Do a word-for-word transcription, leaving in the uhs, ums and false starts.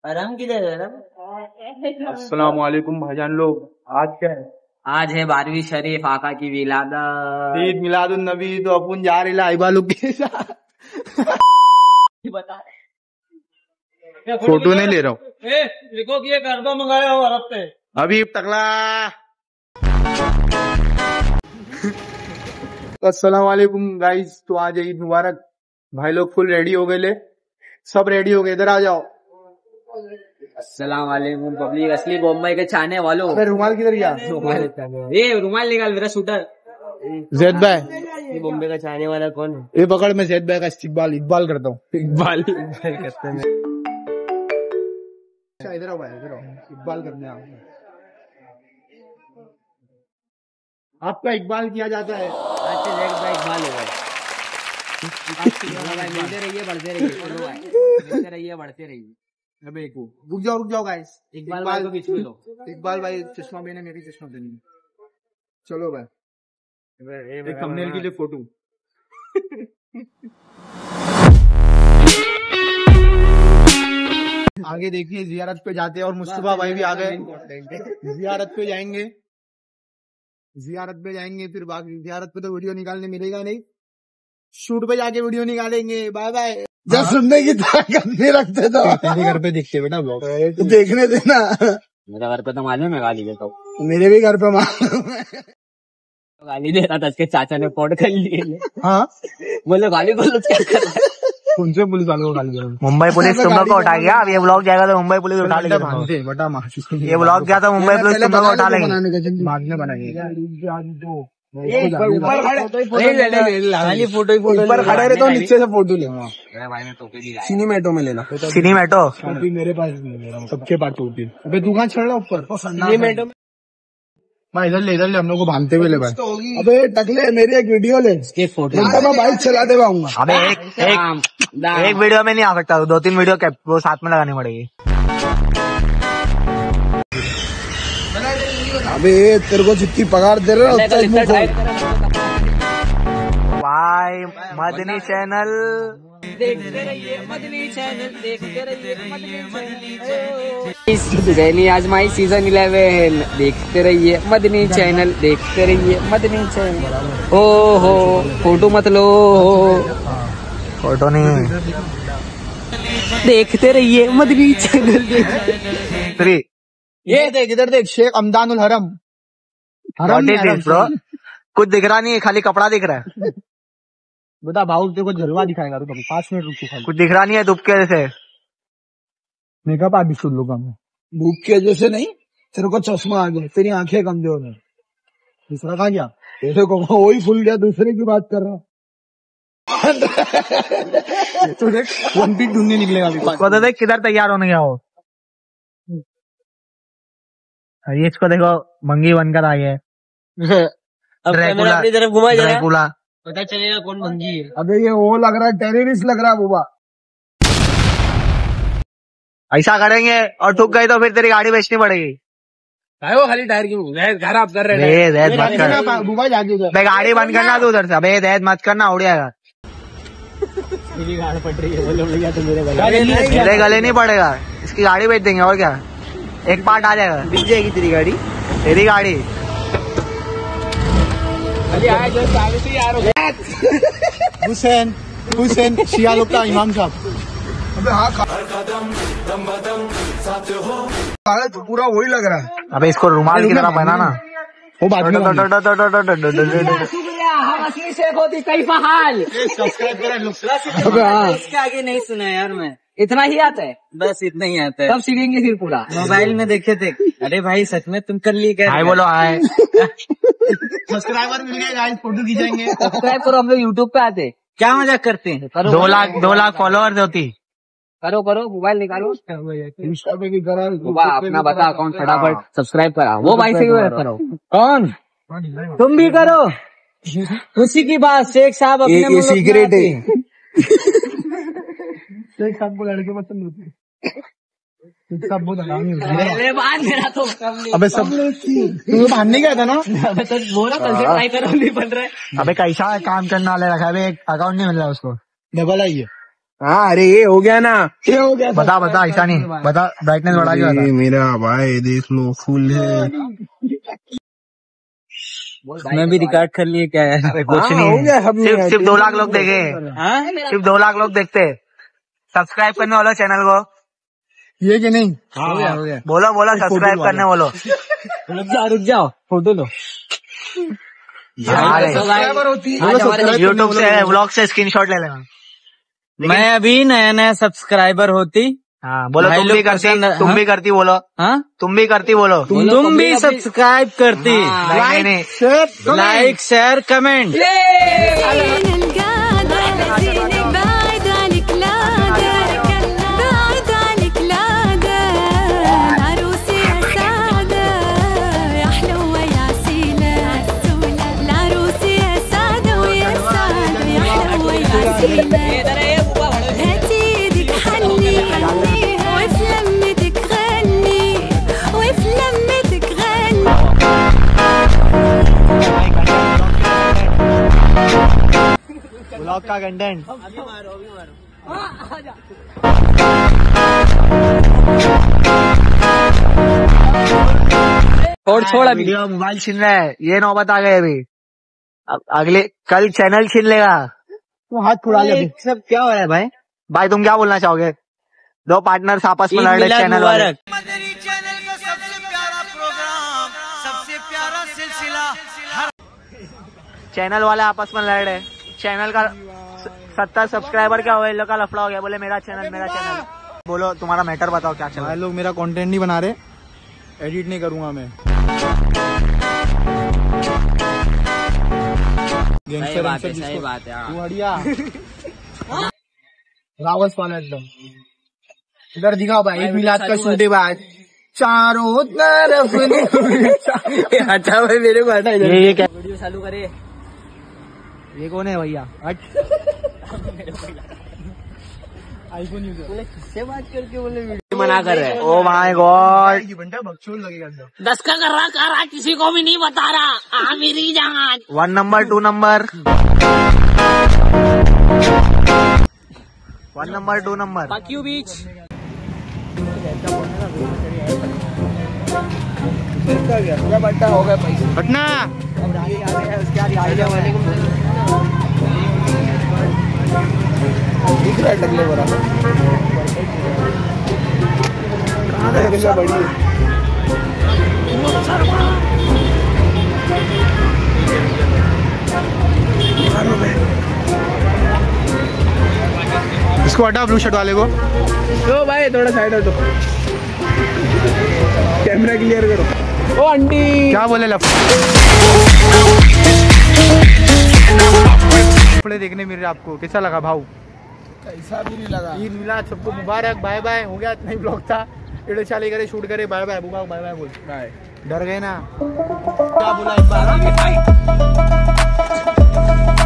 आराम किधर है? अस्सलाम वालेकुम भाईजान लोग, आज क्या है? आज है बारहवीं शरीफ आका की विलादत, ईद मिलादुन नबी। तो अपन जा रहे लाइबा लोग के साथ। बता फोटो नहीं ले रहा हूँ। लिखो कि ये कर्जा मंगाया हो अरब से। अभी तकला। अस्सलाम वालेकुम गाइस, तो आज ईद मुबारक। भाई लोग फुल रेडी हो गए, ले सब रेडी हो गए, इधर आ जाओ। अस्सलाम वालेकुम पब्लिक, असली बॉम्बे के छाने वालों। अबे रुमाल किधर गया? ये रुमाल निकाल मेरा शूटर। जैद भाई, ये बॉम्बे का छाने वाला कौन है? ये पकड़, मैं जैद भाई का इस्तिकबाल इकबाल करता हूँ। इकबाल करते हैं। इधर आओ भाई, इधर आओ, इकबाल करने आओ। आपका इकबाल किया जाता है। आज से जैद भाई इकबाल हो गए। मिलते रहिए, बढ़ते रहिए, मिलते रहिए, बढ़ते रहिए। अबे एक रुक जाओ, रुक जाओ गाइस। इकबाल भाई को बीच में लो। इकबाल भाई चश्मा पहने, मेरी चश्मा पहनी। चलो भाई, एक थंबनेल के लिए फोटो। आगे देखिए, जियारत पे जाते हैं और मुस्तफा भाई भी आ गए। जियारत पे जाएंगे, जियारत पे जाएंगे, फिर बाकी जियारत पे तो वीडियो निकालने मिलेगा नहीं, शूट पे जाके वीडियो निकालेंगे। Bye bye. जब सुनने की ताकत नहीं रखते तो तेरे घर पे दिखते बेटा ब्लॉग, तो देखने देना। मेरा घर पे तो मालूम है, गाली देता हूँ। मेरे भी घर पे मालूम है। गाली दे रहा था, इसके चाचा ने फोन कर लिए। हाँ, बोले गाली बोलो, क्या कर रहा है? उनसे पुलिस वालों को गाली दे। मुंबई पुलिस तुम लोग को उठा गया। अब ये ब्लॉग जाएगा तो मुंबई पुलिस उठा लेगी। बटा ये ब्लॉग गया तो मुंबई पुलिस तुम लोग को उठा लेगी। बाद में बनाएंगे। ऊपर फोटो ऊपर खड़े रहे तो नीचे से फोटो ले। सिनेमेटो में लेना, सिनेमेटो मेरे पास नहीं, सबके पास टोपी। अबे तू कहाँ चढ़ रहा ऊपर? सिनेमेटो में भाई, इधर ले, इधर ले, हम लोग को बांधते हुए ले भाई। अबे टकले, मेरी एक वीडियो ले, फोटो मैं बाइक चलाते रहूंगा। अबे एक एक एक वीडियो में नहीं आ सकता, दो तीन वीडियो कैप वो साथ में लगानी पड़ेगी। अबे तेरे को जितनी पगार दे रहे हो। भाई मदनी चैनल देखते रहिए, मदनी चैनल देखते रहिए, मदनी चैनल। रैनी आजमाई सीजन इलेवन देखते रहिए, मदनी चैनल देखते रहिए, मदनी चैनल। ओ हो फोटो मत लो, फोटो नहीं, देखते रहिए मदनी चैनल। थ्री ये देख, इधर देख, शेख अमदानुल हरम। हरम नहीं, हरम ब्रो, कुछ दिख रहा नहीं है, खाली कपड़ा दिख रहा है। बता भाऊ, तेरे को जलवा दिखाएगा तो कभी पांच मिनट रुक। कुछ दिख रहा नहीं है, धूप के वजह से। मेकअप आर्टिस्ट लोग भूख की वजह से नहीं, तेरे को चश्मा आ गया, तेरी आंखें कमजोर है। दूसरा कहा गया, तेरे को वही फूल गया, दूसरे की बात कर रहा। तो देख, वन पीक ढूंढने निकलेगा अभी। देख किधर तैयार होने गया हो। ये इसको देखो, मंगी बनकर आ गया। ड्रैकुला अपनी तरफ घुमा जा ड्रैकुला, पता चलेगा कौन मंगी है। अबे ये वो लग रहा है, टेररिस्ट लग रहा है बुबा। ऐसा करेंगे और ठुक गई तो फिर तेरी गाड़ी बेचनी पड़ेगी। वो खाली टायर क्यों खराब कर रहे हैं? जैद मत कर, बुबा जाके बे गाड़ी बंद करना तू उधर से। अबे जैद मत करना, उड़ जाएगा। मेरी गाड़ी पड़ रही है, बोलो भैया तो मेरे मेरे गले नहीं पड़ेगा, इसकी गाड़ी बेच देंगे और क्या, एक पार्ट आ जाएगा। बिक जाएगी तेरी गाड़ी, तेरी गाड़ी। हुसैन हुसैन शिया लोग का इमाम साहब। अबे हाँ, तो पूरा वही लग रहा है। अबे इसको रुमाल की तरह पहनाना। वो बात में कई हाल सब्सक्राइब करें। इसके आगे नहीं सुना यार, मैं इतना ही आता है, बस इतना ही आता है। तब सीखेंगे फिर पूरा। मोबाइल में देखे थे। अरे भाई सच में तुम कर ली क्या? हाय बोलो, हाय। सब्सक्राइबर मिल गए गाइस, फोटो खींचाएंगे। सब्सक्राइब करो, हम लोग यूट्यूब पे आते। क्या मजाक करते हैं? करो, दो लाख दो लाख फॉलोअर्स होती। करो करो, मोबाइल निकालो, इंस्टा पे भी करा। अपना बता अकाउंट फटाफट सब्सक्राइब करा। वो भाई से करो। कौन? तुम भी करो। खुशी की बात, शेख साहब अपने सीक्रेट है। शेख साहब को लड़के पसंद होते हैं। सब बहुत हरामी होते हैं। अबे सब तू बांधने गया था ना? तो बोला कल से ट्राई करो, नहीं बन रहा है। अबे कैसा काम करने वाले रखा है, अकाउंट नहीं मिल रहा उसको। डबल आई है। हाँ अरे ये हो गया ना, ये हो गया। बता बता, ऐसा नहीं बता, ब्राइटनेस बढ़ा के बता। मेरा भाई देख लो फुल है। मैं भी रिकॉर्ड कर लिए क्या है? अरे कुछ नहीं, हो गया हमने। सिर्फ सिर्फ दो लाख लोग देखे, सिर्फ दो लाख लोग देखते। सब्सक्राइब करने वाला चैनल को, ये कि नहीं? हो गया हो गया। बोलो बोलो, सब्सक्राइब करने बोलो। रुक जाओ रुक जाओ, फोटो लो। सब्सक्राइबर होती है यूट्यूब से व्लॉग से स्क्रीनशॉट ले लेना। मैं अभी नया नया सब्सक्राइबर होती। हाँ बोलो, तुम भी करती, तुम भी करती बोलो। हाँ तुम भी करती बोलो। तुम भी सब्सक्राइब करती, like like share comment. Blog का कंटेंट और छोड़ अभी। वीडियो मोबाइल छीन रहा है, ये नौबत आ गए अभी। अब अगले कल चैनल छीन लेगा। तो हाथ फुड़ा ले। सब क्या हो रहा है भाई? भाई तुम क्या बोलना चाहोगे? दो पार्टनर्स आपस में लड़ रहे चैनल वाले। मदनी चैनल का सबसे प्यारा प्रोग्राम, सबसे प्यारा सिलसिला। चैनल वाले आपस में लड़ रहे, चैनल का सत्तर सब्सक्राइबर क्या हुआ, इन लोग का लफड़ा हो गया। बोले मेरा चैनल मेरा चैनल। बोलो तुम्हारा मैटर बताओ, क्या चल रहा भाई है? लोग मेरा कंटेंट नहीं बना रहे, एडिट नहीं करूंगा मैं। सही बात है, सही बात है। तू हटिया। रावस वाला एकदम। इधर दिखाओ भाई, मिलाद का शूट है भाई। चारों तरफ हटा भाई, मेरे को हटा। ये ये क्या? वीडियो चालू करे। ये कौन है भैया? हट। आईफोन यूजर किससे बात करके बोले वीडियो मना कर रहे हैं? ओ माय गॉड, बकचोद लगेगा एकदम। दस का कर रहा कर रहा, किसी को भी नहीं बता रहा। हाँ मेरी जान। One number two number one number two number बाकी बीच हो गया पैसा पटना। दिख रहा है टकले बराबर। कहाँ बड़ी इसको हटा, ब्लू शर्ट वाले को। तो भाई थोड़ा साइड हटो, कैमरा क्लियर करो। ओ आंटी क्या बोले? कपड़े देखने मिल रहे आपको, कैसा लगा भाव? कैसा भी नहीं लगा। ईद मिलाद सबको मुबारक। बाय बाय, हो गया, इतना ही ब्लॉग था। वीडियो चाले करे, शूट करे। बाय बाय बुबा, बाय बाय बोल। बाय। डर गए ना? क्या बोला एक बार?